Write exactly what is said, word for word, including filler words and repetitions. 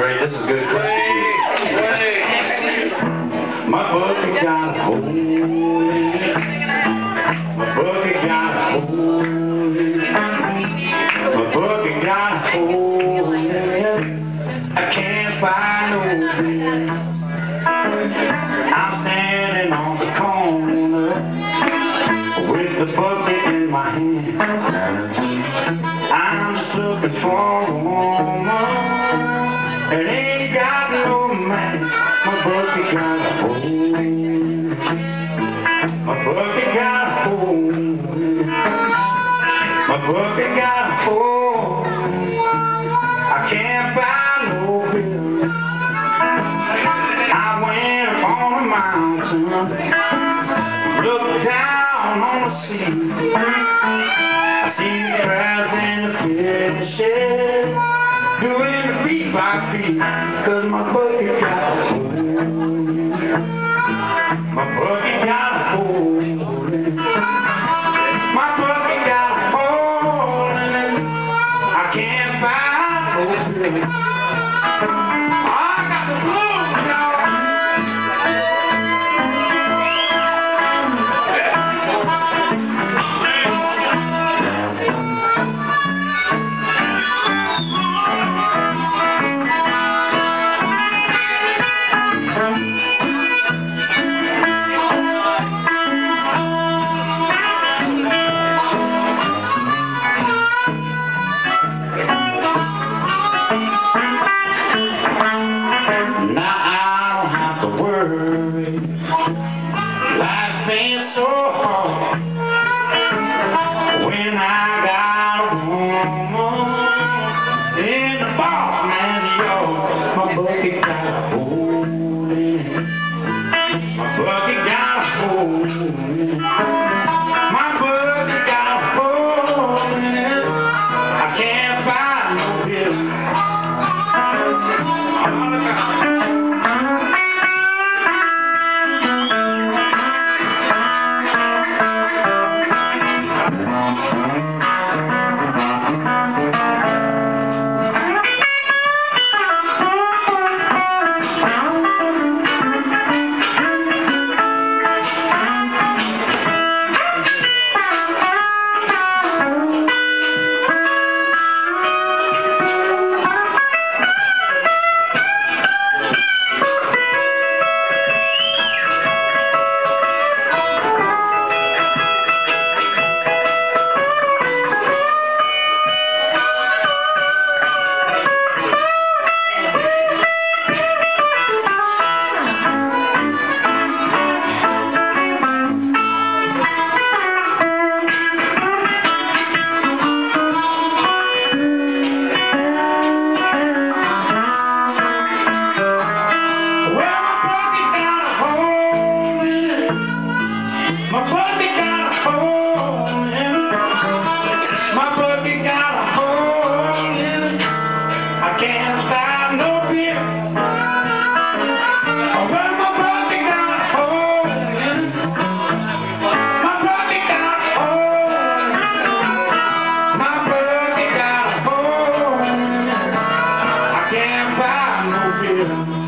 great. This is good. My bucket got a hole in it. My bucket got a hole in it. My bucket got a hole in it. I can't find no beer. I'm standing on the corner with the bucket in my hand. I'm just looking for a woman that ain't got no man. My bucket got a hole in it. My bucket got a hole in it. My bucket got a hole in it. I can't find no bill. I went up on a mountain, looked down on the sea. I see the crabs and the fishes doing the beat by beat, 'cause my bucket got a hole in it. My bucket got a hole in it. My bucket got a hole in it. I can't find no bill. I got the blues, y'all. Life ain't so hard when I got a woman in the boss man's yard. My bucket got a hole in it. My bucket got a hole in it. My bucket got a hole in it. I can't find no bill. My bucket got a hole in it. My bucket got a hole in it. I can't find no beer. Oh, well, my bucket got a hole in it. My bucket got a hole in it. My bucket got a hole in it. I can't find no beer.